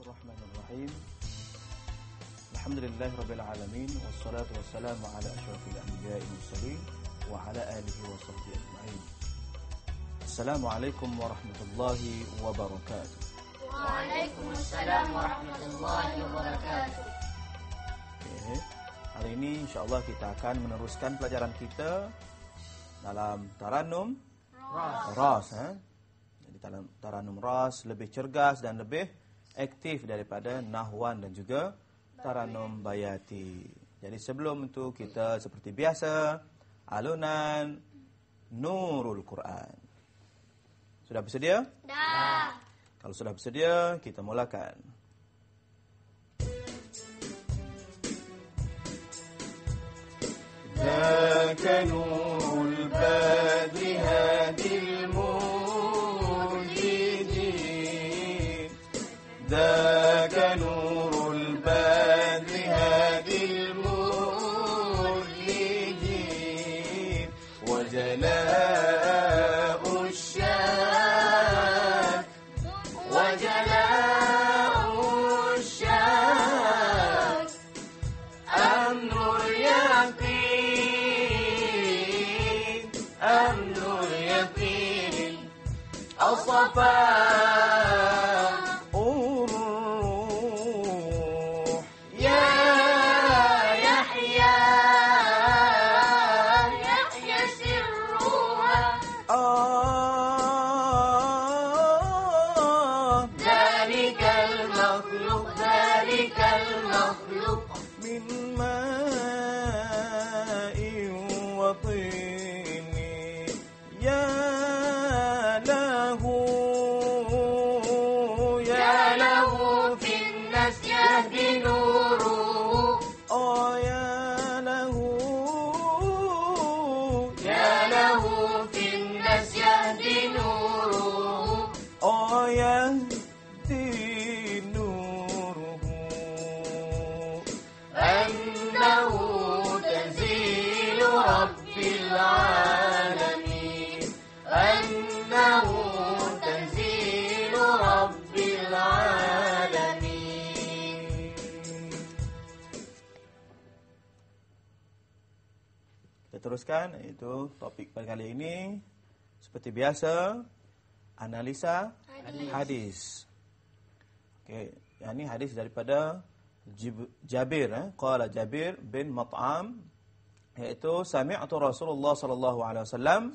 Bismillahirrahmanirrahim. Alhamdulillahirabbil alamin wassalatu wassalamu ala asyrafil anbiya'i wal mursalin wa ala alihi wa sahbihi ajma'in. Assalamualaikum warahmatullahi wabarakatuh. Waalaikumsalam warahmatullahi wabarakatuh. Okay. Hari ini insya-Allah kita akan meneruskan pelajaran kita dalam Taranum Ras. Jadi dalam Taranum Ras lebih cergas dan lebih aktif daripada Nahwan dan juga Taranum Bayati. Jadi sebelum itu kita seperti biasa alunan Nurul Quran. Sudah bersedia? Dah. Kalau sudah bersedia, kita mulakan. Dzaka nurul badri hadil mujidin. Dzaka nurul badri hadil mujidin. Wa jala'u syad. Wa jala'u syad. Amnul yaqin. Amnul yaqin. Al-Safa. Teruskan, itu topik pada kali ini seperti biasa analisa hadis. Okey, yang ini hadis daripada Jabir, qala Jabir bin Mat'am, iaitu sami'tu Rasulullah sallallahu alaihi wasallam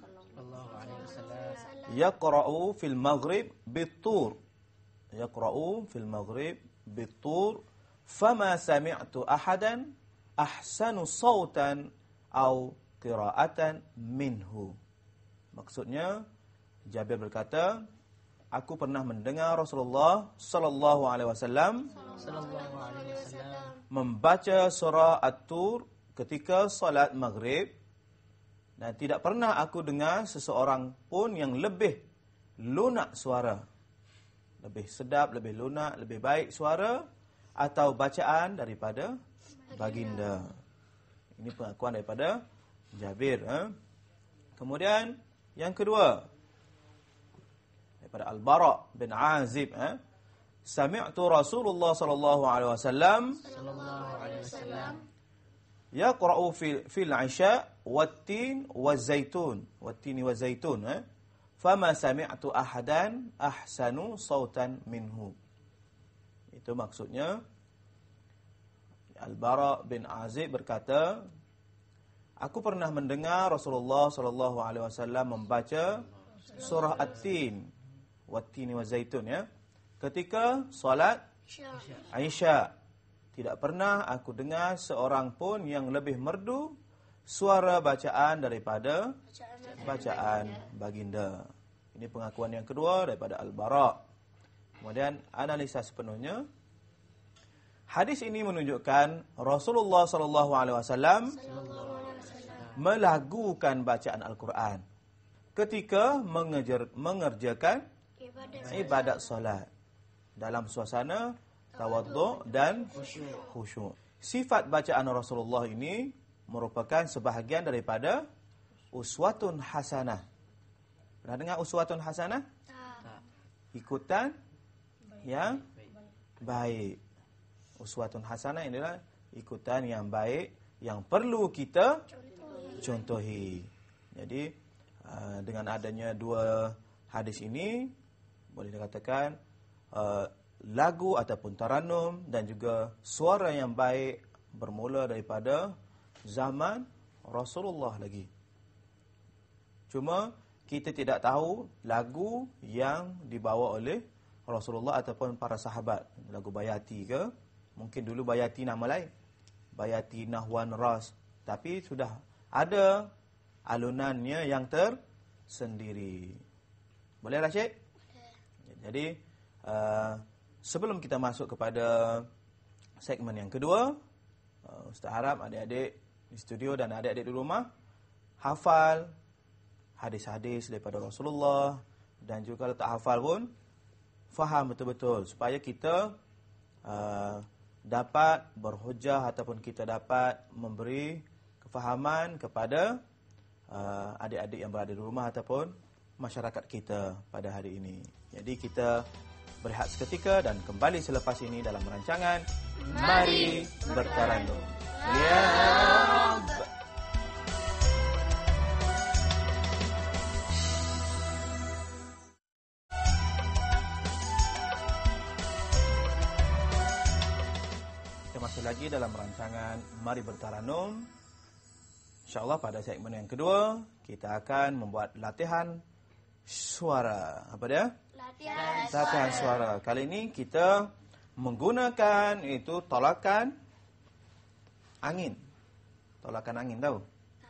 yaqra'u fil maghrib bit-tur. Yaqra'u fil maghrib bit-tur, fama sami'tu ahadan ahsanu sawtan aw qira'atan minhu. Maksudnya Jabir berkata, aku pernah mendengar Rasulullah sallallahu alaihi wasallam membaca surah At-Tur ketika solat maghrib, dan tidak pernah aku dengar seseorang pun yang lebih lunak suara, lebih sedap, lebih lunak, lebih baik suara atau bacaan daripada baginda. Ini pengakuan daripada Jabir. Kemudian yang kedua daripada Al-Bara' bin Azib, sami'tu Rasulullah sallallahu alaihi wasallam yaqra'u fil 'isha wat-tin waz-zaitun, wat-tini waz-zaitun, fama sami'tu ahadan ahsanu sautan minhu. Itu maksudnya Al-Bara' bin Azib berkata, aku pernah mendengar Rasulullah sallallahu alaihi wasallam membaca surah At-Tin, wat-tini waz-zaitun, ketika solat Isya. Tidak pernah aku dengar seorang pun yang lebih merdu suara bacaan daripada bacaan baginda. Ini pengakuan yang kedua daripada Al-Bara'. Kemudian analisa sepenuhnya. Hadis ini menunjukkan Rasulullah sallallahu alaihi wasallam melagukan bacaan Al-Quran ketika mengerjakan ibadat solat dalam suasana tawaddu' dan khusyuk. Sifat bacaan Rasulullah ini merupakan sebahagian daripada uswatun hasanah. Pernah dengar uswatun hasanah? Ikutan yang baik. Uswatun hasanah inilah ikutan yang baik yang perlu kita contohi. Jadi dengan adanya dua hadis ini boleh dikatakan lagu ataupun taranum dan juga suara yang baik bermula daripada zaman Rasulullah lagi. Cuma kita tidak tahu lagu yang dibawa oleh Rasulullah ataupun para sahabat. Lagu Bayati ke? Mungkin dulu Bayati nama lain. Bayati Nahwan Ras. Tapi sudah ada alunannya yang tersendiri. Boleh Rashid? Jadi sebelum kita masuk kepada segmen yang kedua, Ustaz harap adik-adik di studio dan adik-adik di rumah hafal hadis-hadis daripada Rasulullah, dan juga kalau tak hafal pun faham betul-betul supaya kita dapat berhujah ataupun kita dapat memberi kefahaman kepada adik-adik yang berada di rumah ataupun masyarakat kita pada hari ini. Jadi kita berehat seketika dan kembali selepas ini dalam rancangan Mari Bertaranum. Ya Rabb. Lagi dalam rancangan Mari Bertaranum. InsyaAllah pada segmen yang kedua kita akan membuat latihan suara. Apa dia? Latihan suara. Kali ini kita menggunakan itu tolakan angin. Tolakan angin tahu?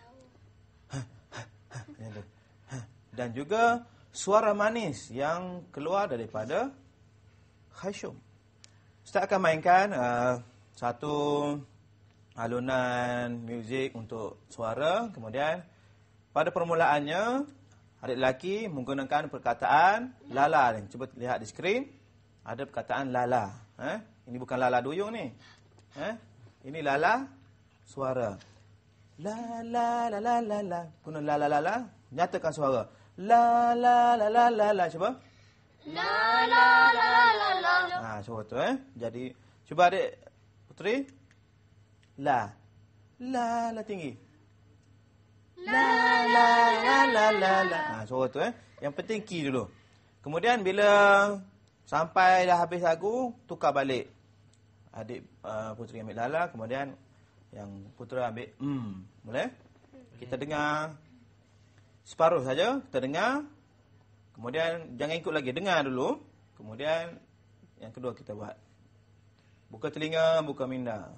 Tahu. Dan juga suara manis yang keluar daripada khasyum. Ustaz akan mainkan satu alunan muzik untuk suara. Kemudian pada permulaannya adik lelaki menggunakan perkataan lala. Cuba lihat di skrin. Ada perkataan lala. Ini bukan lala duyung ni. Ini lala suara. La la la la la la. Guna la la la la. Nyatakan suara. La la la la la la. Cuba. La la la la la. Cuba tu Jadi cuba adik Putri. La. La la tinggi. La la la la la la. Suara tu Yang penting ki dulu. Kemudian bila sampai dah habis lagu, tukar balik. Adik Putri ambil lala, kemudian yang Putera ambil boleh? Kita dengar separuh saja, kita dengar. Kemudian jangan ikut lagi, dengar dulu. Kemudian yang kedua kita buat. Buka telinga, buka minda.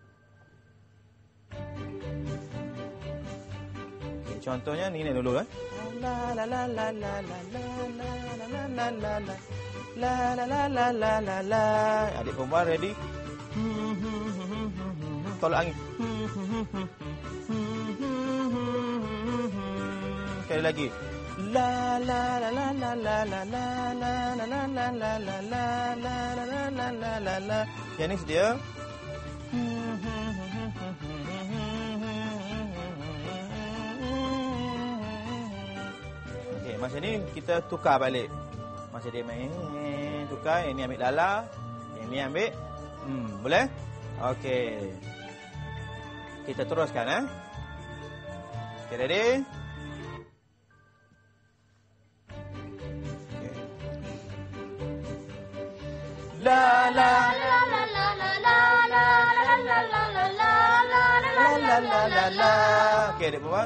Okay, contohnya ni dulu La la la la la la la la la la la la la la la la la la la. Adik perempuan ready? Tolak angin. Sekali lagi. La la la la la la la la la la la la la la la la la la la la. Yang ni sedia. Okey, masa ni kita tukar balik. Masa dia main tukar, yang ni ambil lala, yang ni ambil boleh? Okey. Kita teruskan Okay, ready? La la la la la la la la la la la la la la la. Okey, adik buat.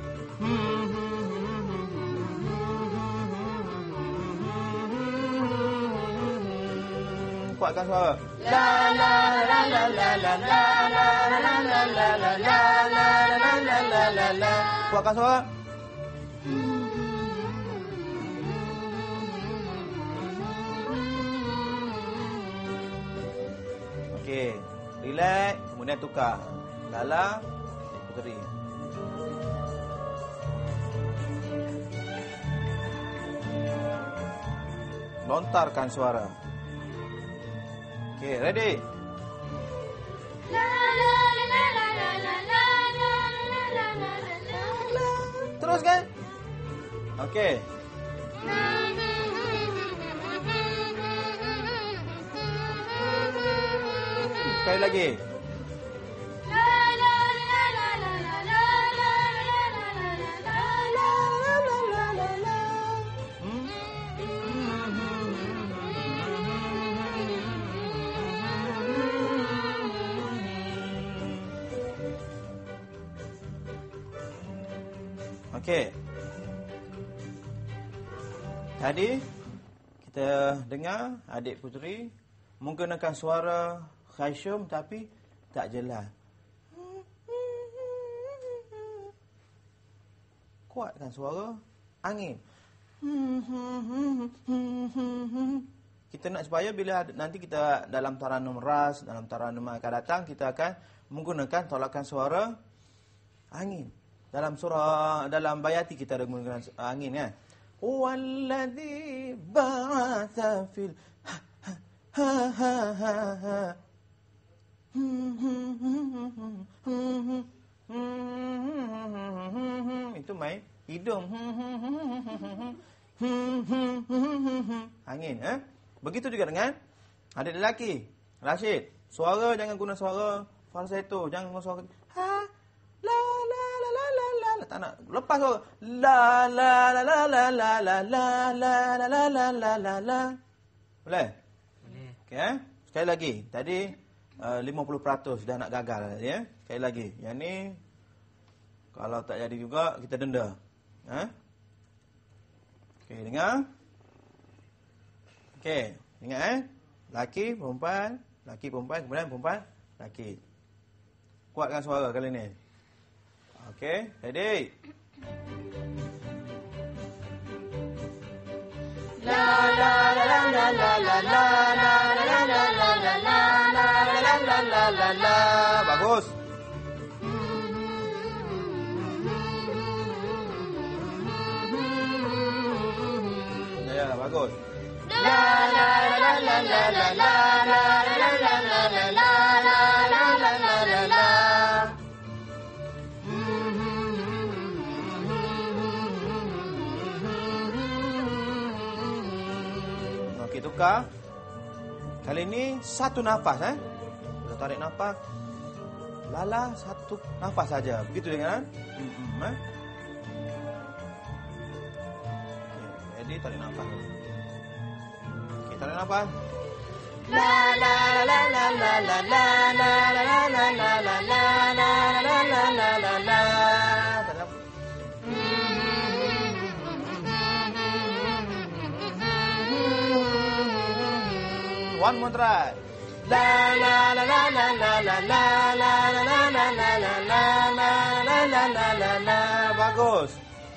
Kuatkan suara. La la la la la la la la la la la la la la la la la. Kuatkan suara. Okey, relax, kemudian tukar. Lala, Puteri. Lontarkan suara. Okey, ready? La la la la la la la la la la la. Teruskan. Okey. sekali lagi. La la la la la la la la la la la. Okey. Tadi kita dengar adik puteri menggunakan suara khasyum tapi tak jelas. Kuatkan suara angin. Kita nak supaya bila nanti kita dalam taranum ras, dalam taranum akan datang, kita akan menggunakan tolakan suara angin. Dalam bayati kita ada menggunakan angin kan. Walladzi ba'atha fil itu main hidung. Angin, Begitu juga dengan adik lelaki, Rashid. Suara jangan guna suara falsetto, jangan guna suara la la la la la la. Tak nak lepas suara la la la la la la la la la la la la la la. Boleh? Boleh. Okey, sekali lagi. Tadi 50% dah nak gagal ya. Sekali lagi. Yang ni kalau tak jadi juga kita denda. Okey, dengar. Okey, ingat laki, perempuan, kemudian perempuan, laki. Kuatkan suara kali ni. Okey, ready? La la la la la la la la la la la la la la la la la. Bagus. Ya, bagus. La la la la la la la la la la la la la la la la la. Okey, tukar. Kali ini satu nafas Kita tarik nafas. Lala satu nafas saja. Begitu dengan Okey, ready, tarik nafas. Okey, tarik nafas. La la la la la la la la la la la la la la la la la la. One more try. La la la la la la la la la la la la la la la la la la la. Bagus.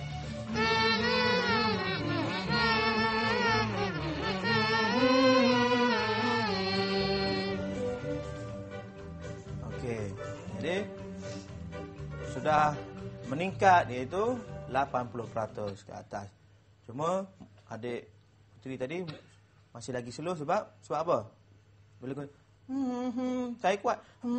Okey. Jadi sudah meningkat iaitu 80% ke atas. Cuma adik puteri tadi masih lagi slow sebab apa? Bila saya kuat.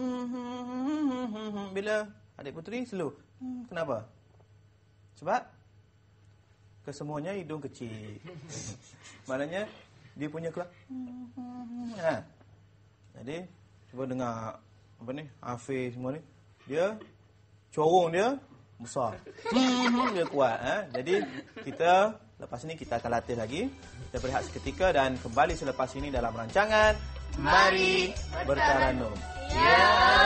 Bila adik puteri slow. Kenapa? Sebab kesemuanya hidung kecil. Maknanya dia punya keluar. Jadi cuba dengar apa ni? Hafiz semua ni. Dia corong dia besar. Dia kuat. Jadi kita lepas ini kita akan latih lagi. Kita berehat seketika dan kembali selepas ini dalam rancangan Mari Bertaranum. Ya.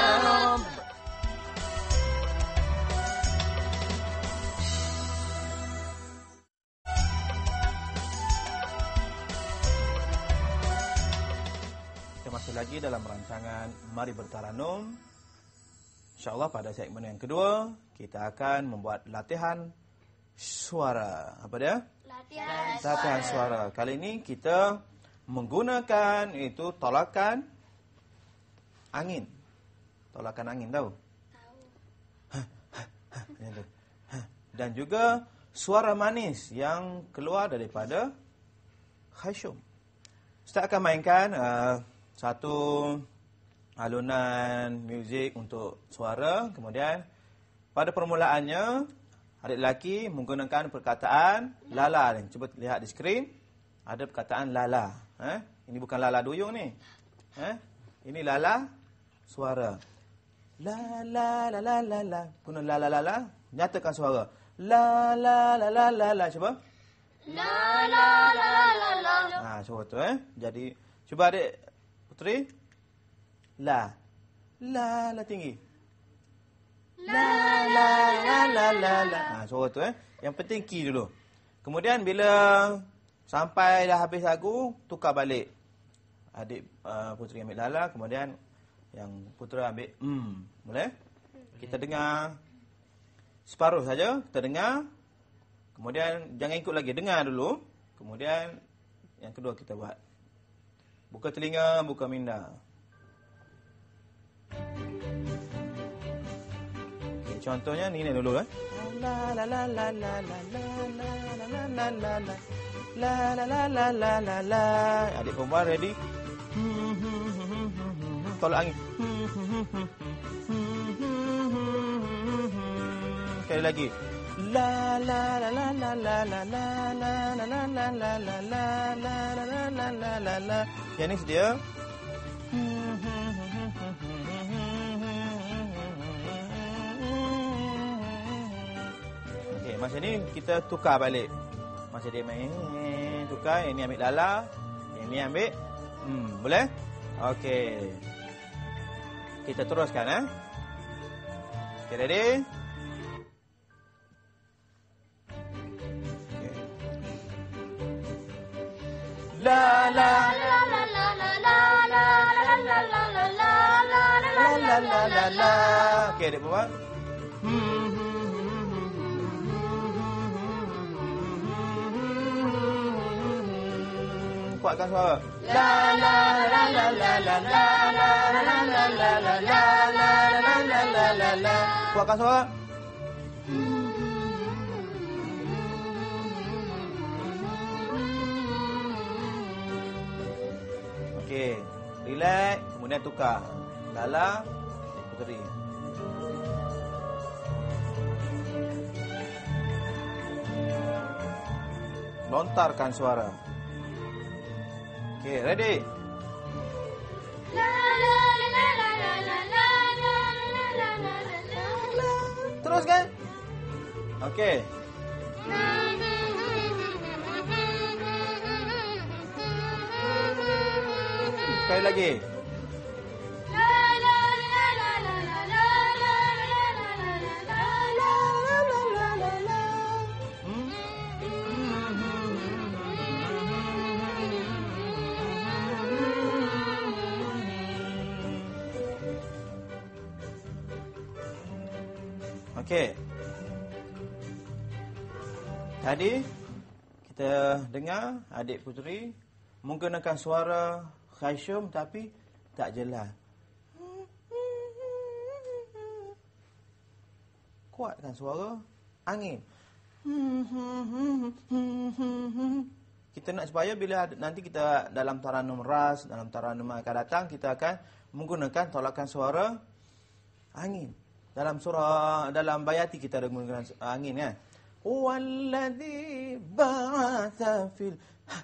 Kita masih lagi dalam rancangan Mari Bertaranum. InsyaAllah pada segmen yang kedua kita akan membuat latihan suara. Apa dia? Latihan suara. Kali ini kita menggunakan itu tolakan angin. Tolakan angin tahu? Tahu. Dan juga suara manis yang keluar daripada khasyum. Ustaz akan mainkan satu alunan muzik untuk suara. Kemudian pada permulaannya adik lelaki menggunakan perkataan lala. Cuba lihat di skrin. Ada perkataan lala. Ini bukan lala duyung ni. Ini lala suara. La la la la la la. Guna la la la la. Nyatakan suara. La la la la la la. Cuba. La la la la la. Cuba tu Jadi cuba adik puteri. La. La la tinggi. La la la la la la. Suara tu Yang penting key dulu. Kemudian bila sampai dah habis lagu, tukar balik. Adik puteri ambil la la, kemudian yang putera ambil boleh? Kita dengar separuh saja, kita dengar. Kemudian jangan ikut lagi, dengar dulu. Kemudian yang kedua kita buat. Buka telinga, buka minda. Okay, contohnya ni dulu La la la la la la la la la la la la la la la la la la la. Adik perempuan ready? Tolak angin. Sekali lagi. La la la la la la la la la la la la la la la la la la la la. Yang ni sedia. Okey, masa ni kita tukar balik. Masa dia main tukar, yang ni ambil lala, yang ni ambil boleh? Okey. Kita teruskan Okay, ready? Okay. La la la la la la la la la la la la la la la. Okey, adik buat. Kuatkan suara. La la la la la la la la la la la la la la la la la. Kuatkan suara. Okey, relax, kemudian tukar. Lala, puteri. Lontarkan suara. Okay, ready? La la la la la la la la la la la. Teruskan. Okay. Sekali lagi. La la la la la la la la la la la. Okey. Tadi kita dengar adik puteri menggunakan suara khasyum tapi tak jelas. Kuatkan suara angin. Kita nak supaya bila nanti kita dalam taranum ras, dalam taranum akan datang, kita akan menggunakan tolakan suara angin. Dalam surah, dalam bayati kita ada menggunakan angin kan. Walladzi ba'atha fil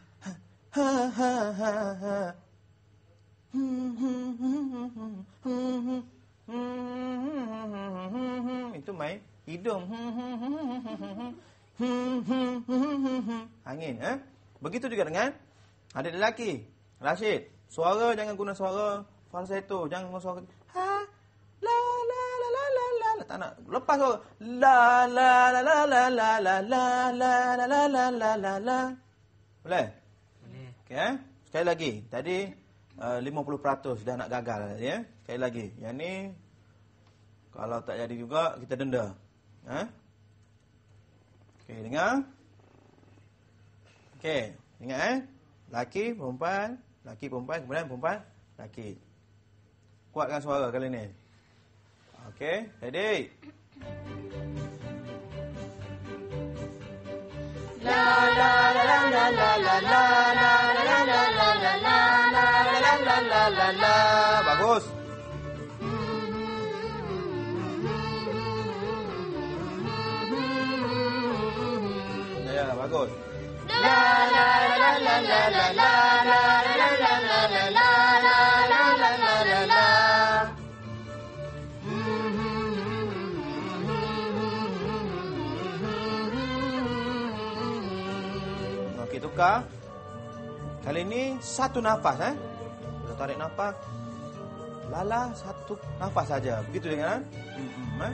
itu main hidung. Angin Begitu juga dengan adik lelaki Rashid. Suara jangan guna suara falsetto, jangan guna suara la la la la la la. Tak nak lepas suara la la la la la la la la la la la la la la la. Boleh? Boleh. Okey Sekali lagi. Tadi 50% dah nak gagal ya. Sekali lagi. Yang ni kalau tak jadi juga kita denda. Okey, dengar. Okey, ingat laki perempuan, kemudian perempuan, laki. Kuatkan suara kali ni. Okey, ready? La la la la la la la la la la la la la la la la la la. Bagus. Ya, bagus. La la la la la la la la la la la la la la la la la. tukar. Kali ini satu nafas. Kita tarik nafas. Lala satu nafas saja. Begitu dengan. Okay,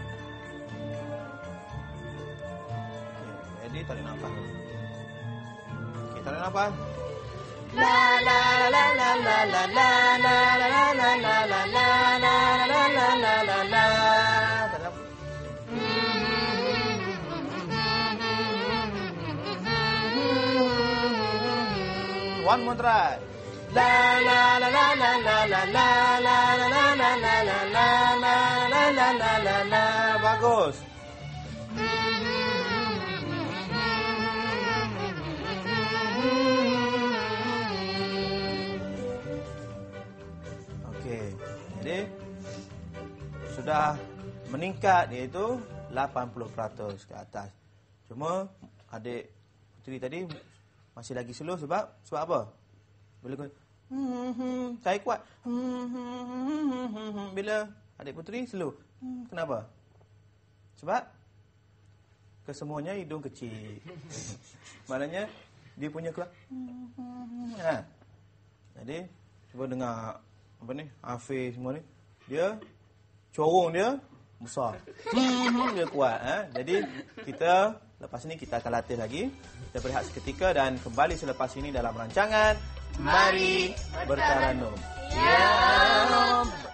jadi tarik nafas. Okay, tarik nafas. La la la la la la la la la la la la la la la la la la. One more try. La la la la la la la la la la la la la la la la la la. Bagus. Okey, jadi sudah meningkat iaitu 80% ke atas. Cuma adik puteri tadi masih lagi slow sebab apa? Bila saya kuat. Bila adik puteri slow. Kenapa? Sebab kesemuanya hidung kecil. Maknanya dia punya keluar. Jadi cuba dengar apa ni? Hafiz semua ni. Dia corong dia besar. Dia kuat. Jadi kita lepas ini kita akan latih lagi. Kita berehat seketika dan kembali selepas ini dalam rancangan Mari Bertaranum. Ya Rabb.